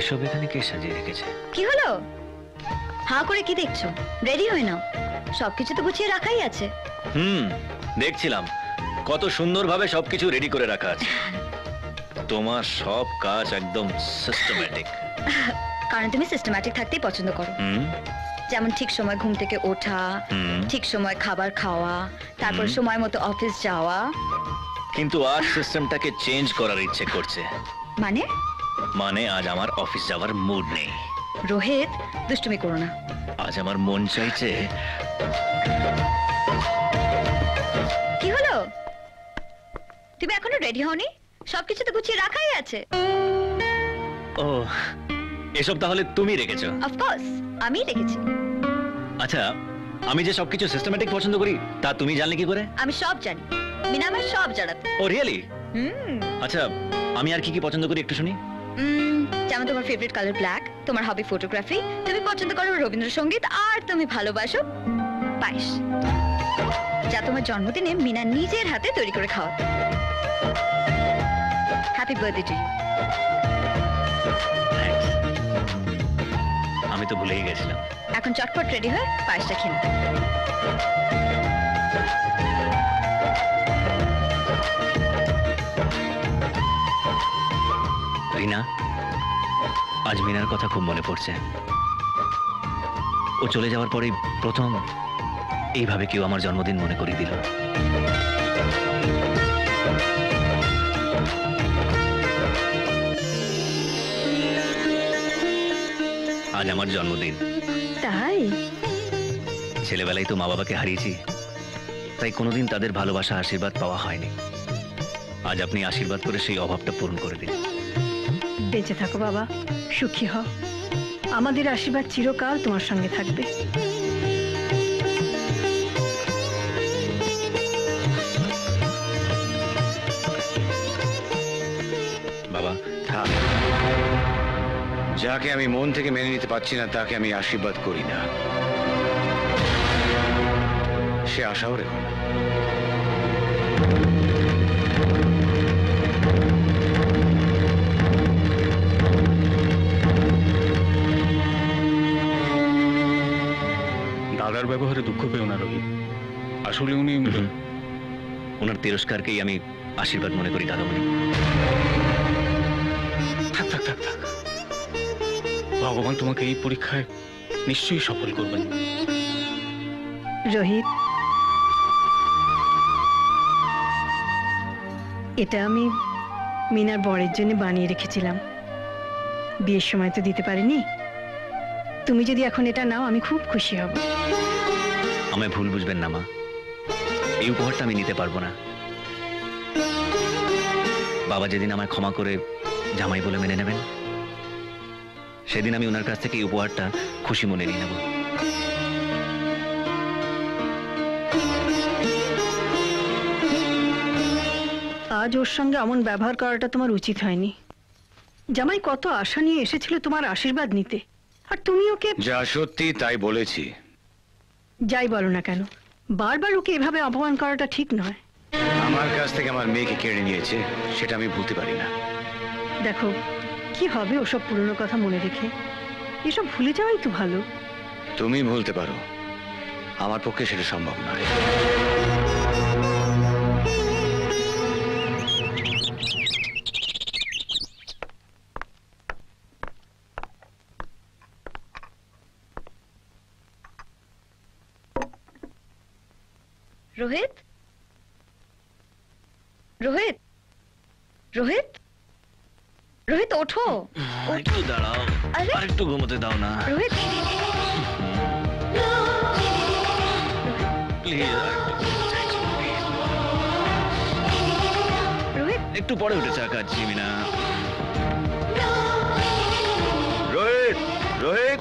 এসব এখানে কে সাজিয়ে রেখেছে? কি হলো? হা করে কি দেখছো? রেডি হয়ে নাও, সবকিছু তো গুছিয়ে রাখাই আছে। দেখছিলাম কত সুন্দরভাবে সবকিছু রেডি করে রাখা আছে। তোমার সব কাজ একদম সিস্টেম্যাটিক। কারণ তুমি সিস্টেম্যাটিক থাকতেই পছন্দ করো। যেমন ঠিক সময় ঘুম থেকে ওঠা, ঠিক সময় খাবার খাওয়া, তারপর সময় মতো অফিস যাওয়া। কিন্তু আজ সিস্টেমটাকে চেঞ্জ করার ইচ্ছে করছে। মানে? মানে আজ আমার অফিস যাওয়ার মুড নেই। রোহিত, দুষ্টুমি করো না। আজ আমার মন চাইছে। কি হলো? তুমি এখনো রেডি হওনি? সবকিছু তো গুছিয়ে রাখাই আছে। ও, এসব তাহলে তুমি রেখেছো? অফকোর্স, আমি রেখেছি। আচ্ছা, আমি যে সবকিছু সিস্টেম্যাটিক পছন্দ করি তা তুমি জানলে কি করে? আমি সব জানি, মিনা আমার সব জানাতে। Oh really? আচ্ছা, আমি আর কি কি পছন্দ করি একটু শুনি। যেমন তোমার ফেভারিট কালার ব্ল্যাক, তোমার হবি ফটোগ্রাফি, তুমি পছন্দ করো রবীন্দ্রসঙ্গীত, আর তুমি ভালোবাসো পায়েস, যা তোমার জন্মদিনে মিনা নিজের হাতে তৈরি করে খাও। Happy birthday to you. আমি তো ভুলেই গেছিলাম। এখন চটপট রেডি হয়ে পায়েসটা খেয়ে নাও। রিনা, আজ মিনার কথা খুব মনে পড়ছে। ও চলে যাওয়ার পরেই প্রথম এইভাবে কেউ আমার জন্মদিন মনে করিয়ে দিল। আজ আমার জন্মদিন। তাই? ছেলেবেলায় তো মা বাবাকে হারিয়েছি, তাই কোনোদিন তাদের ভালোবাসা আশীর্বাদ পাওয়া হয়নি। আজ আপনি আশীর্বাদ করে সেই অভাবটা পূরণ করে দিলেন। বেঁচে থাকো বাবা, সুখী হও। আমাদের আশীর্বাদ চিরকাল তোমার সঙ্গে থাকবে। বাবা, থাক। যাকে আমি মন থেকে মেনে নিতে পারছি না তাকে আমি আশীর্বাদ করি না। সে আশাও রেখো না। দাদার ব্যবহারে দুঃখ পেও না রোহিত। আসলে উনি ওনার তিরস্কারকেই আমি আশীর্বাদ মনে করি দাদামণি। থাক থাক থাক থাক, ভগবান তোমাকে এই পরীক্ষায় নিশ্চয়ই সফল করবেন। রোহিত, এটা আমি মিনার বরের জন্য বানিয়ে রেখেছিলাম। বিয়ের সময় তো দিতে পারিনি। তুমি যদি এখন এটা নাও আমি খুব খুশি হব। আমায় ভুল বুঝবেন না মা, এই উপহারটা আমি নিতে পারবো না। বাবা যেদিন আমায় ক্ষমা করে জামাই বলে মেনে নেবেন, সেদিন আমি ওনার কাছ থেকে এই উপহারটা খুশি মনে নিয়ে নেব। আজ ওর সঙ্গে এমন ব্যবহার করাটা তোমার উচিত হয়নি। জামাই কত আশা নিয়ে এসেছিল তোমার আশীর্বাদ নিতে, আর তুমি ওকে যা সত্যি তাই বলেছি। যাই বলো না কেন, বারবার ওকে এভাবে অপমান করাটা ঠিক নয়। আমার কাছ থেকে আমার মেয়েকে কেড়ে নিয়েছে, সেটা আমি ভুলতে পারি না। দেখো, কি হবে ওসব পুরনো কথা মনে রেখে? এসব ভুলে যাওয়াই তো ভালো। তুমি ভুলতে পারো, আমার পক্ষে সেটা সম্ভব নয়। রোহিত, রোহিত, রোহিত, রোহিত ওঠো। একটু দাঁড়াও, আরে আর একটু ঘুমোতে দাও না রোহিত, প্লিজ। রোহিত, একটু পরে উঠে চা খাচ্ছি মিনা। রোহিত, রোহিত,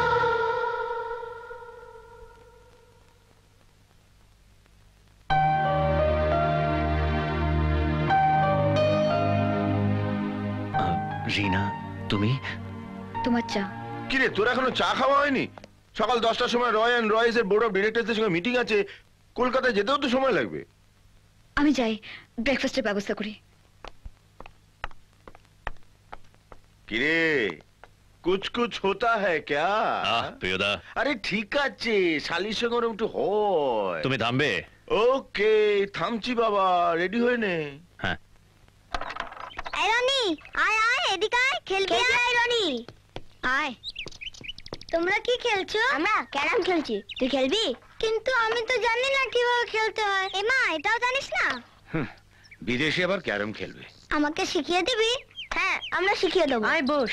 রিনা, তুমি? তোমার চা। কিরে, তোর এখনো চা খাওয়া হয়নি? সকাল 10টার সময় রয় অ্যান্ড রয়েসের বোর্ড অফ ডিরেক্টরদের সঙ্গে মিটিং আছে। কলকাতায় যেতেও তো সময় লাগবে। আমি যাই, ব্রেকফাস্টের ব্যবস্থা করি। কিরে, কুছ কুছ হোতা হ্যায় ক্যা প্রিয়দা আরে ঠিক আছে শালির সঙ্গে ওরম একটু হয় তুমি থামবে? ওকে থামছি বাবা, রেডি হয়ে নে। হ্যাঁ। এই রনি, আয় আয় এদিকে আয়, খেলবি আয় রনি। আয়। তোমরা কি খেলছো? আমরা ক্যারাম খেলছি। তুই খেলবি? কিন্তু আমি তো জানি না কিভাবে খেলতে হয়। এমা, এটাও জানিস না? বিদেশে আবার ক্যারম খেলবে? আমাকে শিখিয়ে দিবি? হ্যাঁ, আমরা শিখিয়ে দেবো। আয় বস।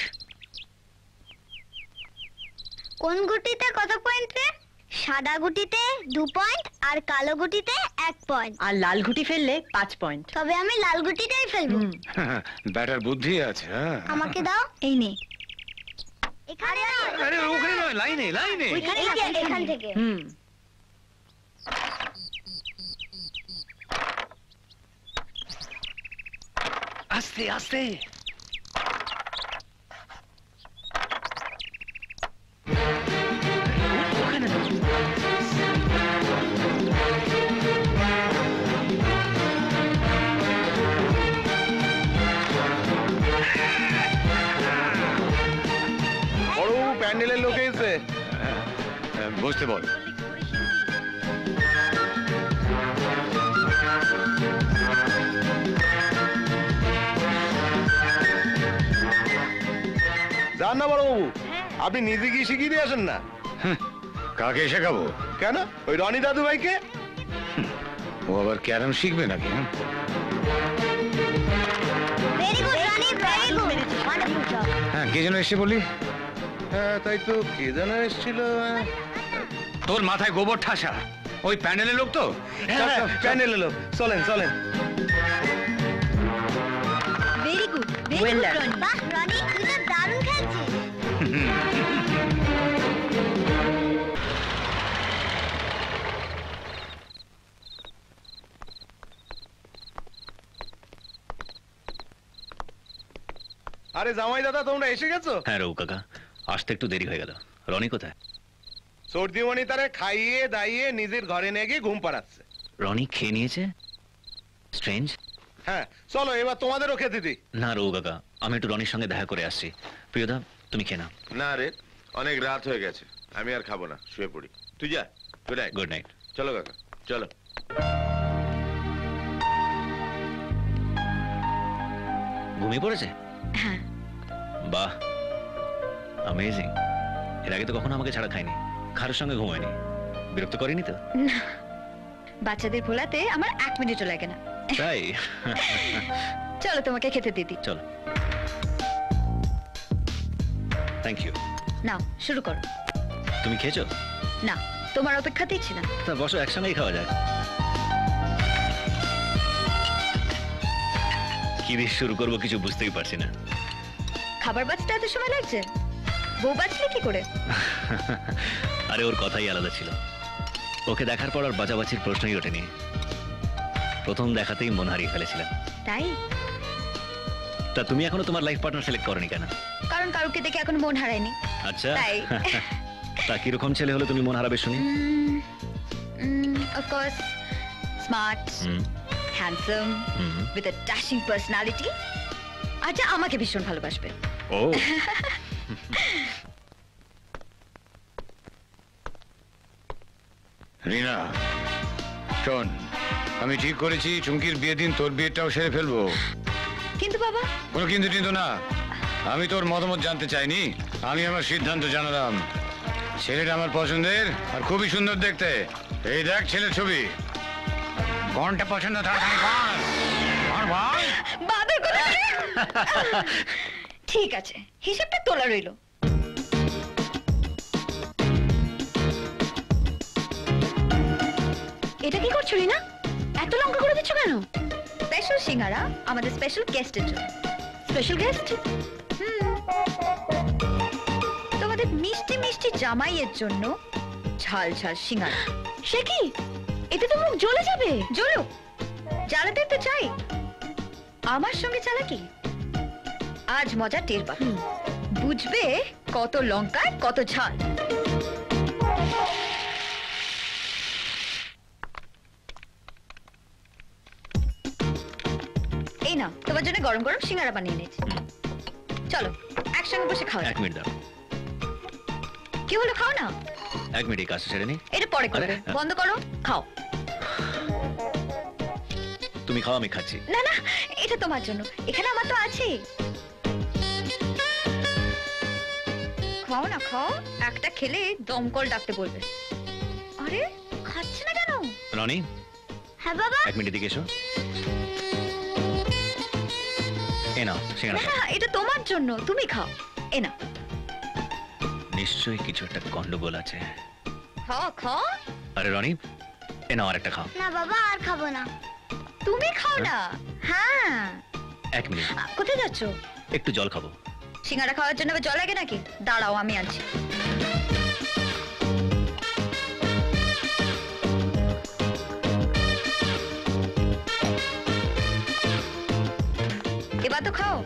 কোন গুটিতে কত পয়েন্ট রে? সাদা গুটিতে 2 পয়েন্ট আর কালো গুটিতে 1 পয়েন্ট। আর লাল ঘুটি ফেললে 5 পয়েন্ট। তবে আমি লাল গুটিটাই ফেলবো। ব্যাটার বুদ্ধি আছে। হ্যাঁ আমাকে দাও। এই নে। এখানে না, আরে ওখানে নয়, লাইনে লাইনে। ওইখানে এই যে, এখান থেকে। আস্তে আস্তে। বড়বাবু প্যান্ডেলের লোক এসে। বসতে বল। যান না বড়বাবু, আপনি নিজে গিয়ে শিখিয়ে দিয়ে আসেন না। কাকে শেখাবো? কেন, ওই রনি দাদু ভাইকে? ও আবার ক্যারম শিখবে নাকি? Very good Roni, very good. Wonderful job. হ্যাঁ, কে যেন এসে বলি? হ্যাঁ তাই তো, কে যেন এসেছিল। তোর মাথায় গোবর ঠাসা, ওই প্যান্ডেলের লোক তো? প্যান্ডেলের লোক, চলেন চলেন। Very good, Well done. Roni. বাহ রনি, তুই তো দারুণ খেলছিস। আরে জামাই দাদা, তোমরা এসে গেছো? হ্যাঁ রঘু কাকা, আসতে একটু দেরি হয়ে গেল। রনি কোথায়? সর্দিমণি তারে খাইয়ে দাইয়ে নিজের ঘরে নিয়ে গিয়ে ঘুম পাড়াচ্ছে। রনি খেয়ে নিয়েছে? স্ট্রেঞ্জ। হ্যাঁ চলো এবার তোমাদেরও খেতে দিই। না রঘু কাকা, আমি একটু রনির সঙ্গে দেখা করে আসছি। প্রিয়দা তুমি খেয়ে নাও। না রে, অনেক রাত হয়ে গেছে, আমি আর খাবো না, শুয়ে পড়ি। তুই যা, গুড নাইট। Good night. চলো কাকা, চলো। ঘুমিয়ে পড়েছে? হ্যাঁ। বাহ, অ্যামেজিং। এর আগে তো কখনো আমাকে ছাড়া খায়নি, কারোর সঙ্গে ঘুমায়নি। বিরক্ত করেনি তো? বাচ্চাদের ভোলাতে আমার 1 মিনিটও লাগে না। তাই? চলো তোমাকে খেতে দিদি। চলো। Thank you. নাও শুরু করো। তুমি খেয়েছো? না, তোমার অপেক্ষাতেই ছিলাম। তা বসো, একসঙ্গেই খাওয়া যায়। কি দিয়ে শুরু করবো কিছু বুঝতেই পারছি না। খাবার বাঁচতে এত সময় লাগছে? বউ বাঁচলে কি করে? আরে ওর কথাই আলাদা ছিল। ওকে দেখার পর আর বাজাবাচির প্রশ্নই ওঠেনি। প্রথম দেখাতেই মন হারিয়ে ফেলেছিলাম। তাই? তা তুমি এখনো তোমার লাইফ পার্টনার সিলেক্ট করনি কেন? কারণ কারুকে দেখে এখন মন হারায়নি। আচ্ছা। তাই। তা কিরকম ছেলে হলে তুমি মন হারাবে শুনি? Of course smart, hmm, handsome, hmm. With a dashing personality. আচ্ছা, আমাকে ভীষণ ভালোবাসবে। ও রিনা শোন, আমি ঠিক করেছি চুমকির বিয়ে দিন তোর বিয়েটাও সেরে ফেলবো। কিন্তু বাবা। কোনো কিন্তু টিন্তু না, আমি তোর মতামত জানতে চাইনি, আমি আমার সিদ্ধান্ত জানালাম। ছেলেটা আমার পছন্দের আর খুবই সুন্দর দেখতে। এই দেখ ছেলের ছবি, কোনটা পছন্দ তাড়াতাড়ি বল। বল, বল। বাবার কথা। ঠিক আছে, হিসাবটা তোলা রইলো। এটা কি করছো রিনা? এত লঙ্কা করে দিচ্ছ কেন? স্পেশাল সিঙ্গারা আমাদের স্পেশাল গেস্টের জন্য। Special guest? তোমাদের মিষ্টি মিষ্টি জামাইয়ের জন্য ঝাল ঝাল সিঙ্গারা। সে কি? এতে তো মুখ জ্বলে যাবে। জ্বলুক, জ্বালাতে তো চাই। আমার সঙ্গে চালাকি? আজ মজা টের পাবে, বুঝবে কত লঙ্কায় কত ঝাল। এই নাও, তোমার জন্য গরম গরম সিঙ্গারা বানিয়ে এনেছি। চলো একসঙ্গে বসে খাও। 1 মিনিট দাও, কি হলো, খাও না। 1 মিনিট, এই কাজটা সেরে নি। এটা পরে করবে, আরে, বন্ধ করো, খাও। তুমি খাও, আমি খাচ্ছি। না না, এটা তোমার জন্য, এখানে আমার তো আছে। খাও না, খাও। একটা খেলে দমকল ডাকতে বলবে। আরে খাচ্ছে না কেন? রনি, হ্যাঁ বাবা। 1 মিনিট এদিকে এসো। এ নাও সিঙ্গারা না খাও। না, এটা তোমার জন্য, তুমি খাও। এ না, নিশ্চয়ই কিছু একটা গন্ডগোল আছে। খাও খাও। আরে রনি, এ নাও আরেকটা খাও। না বাবা, আর খাবো না। তুমি খাও না। হ্যাঁ। 1 মিনিট, কোথায় যাচ্ছ? একটু জল খাবো। সিঙ্গারা খাওয়ার জন্য আবার জল লাগে নাকি? দাঁড়াও, আমি আনছি। এবার তো খাও।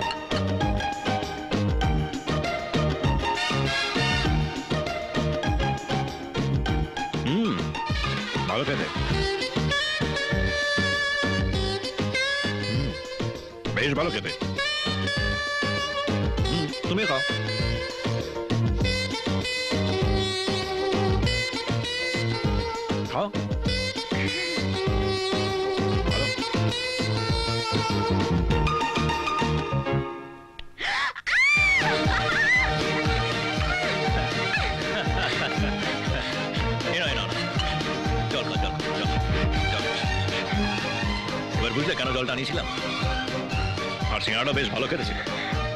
ভালো খেতে। বেশ ভালো খেতে। তুমি খাও। খাও। ভালো। জল খাও, জল খাও, জল জল। এবার বুঝলে কেন জলটা আনিয়েছিলাম? আর সিঙ্গারাটা বেশ ভালো খেতে ছিল।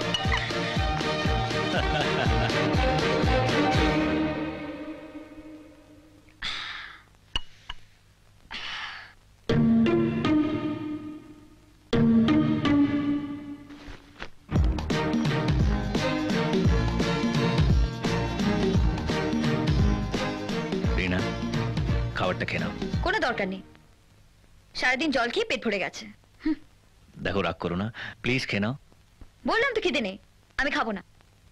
রিনা, খাবারটা খেয়ে নাও। কোনো দরকার নেই, সারাদিন জল খেয়ে পেট ভরে গেছে। দেখো, রাগ করো না, প্লিজ খেয়ে নাও। বললাম তো খিদে নেই, আমি খাবো না।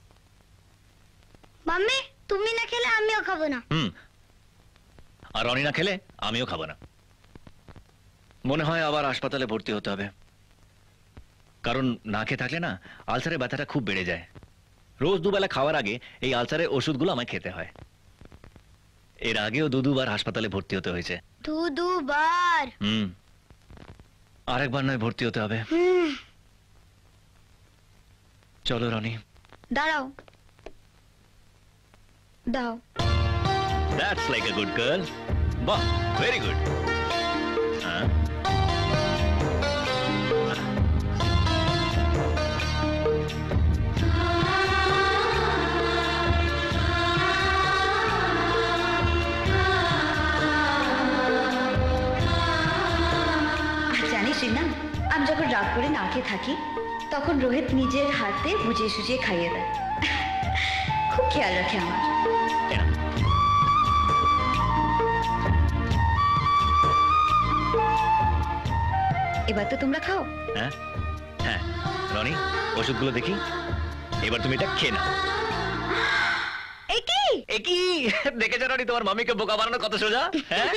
মাম্মি, তুমি না খেলে আমিও খাবো না। আর রনি না খেলে আমিও খাবো না। মনে হয় আবার হাসপাতালে ভর্তি হতে হবে, কারণ না খেয়ে থাকলে না আলসারের ব্যথাটা খুব বেড়ে যায়। রোজ দুবেলা খাওয়ার আগে এই আলসারের ওষুধগুলো আমায় খেতে হয়। এর আগেও দুবার হাসপাতালে ভর্তি হতে হয়েছে। দুবার? আরেকবার নয়, ভর্তি হতে হবে। চলো রনি। দাঁড়াও, দাও। That's like a good girl. বাহ, very good. জানিস না, আমি যখন রাগ করে না খেয়ে থাকি তখন রোহিত নিজের হাতে বুঝিয়ে সুজিয়ে খাইয়ে দেয়। খুব খেয়াল রাখে আমার। এবার তো তোমরা খাও। হ্যাঁ হ্যাঁ, রনি, ওষুধগুলো দেখি। এবার তুমি এটা খেয়ে নাও। একই দেখেছো রনি, তোমার মামিকে বোকা বানানো কত সোজা। হ্যাঁ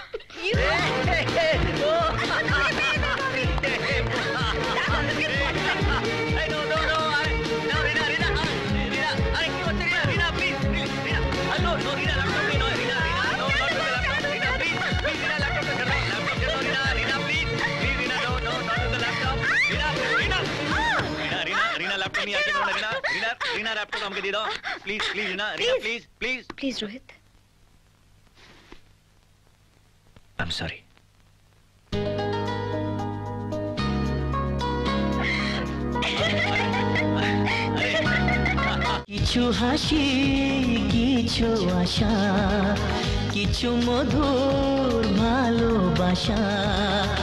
रीना लैपटॉप हमको दे दो please please Reena Reena please please please Rohit. I am sorry. কিছু হাসি, কিছু আশা, কিছু মধুর ভালোবাসা।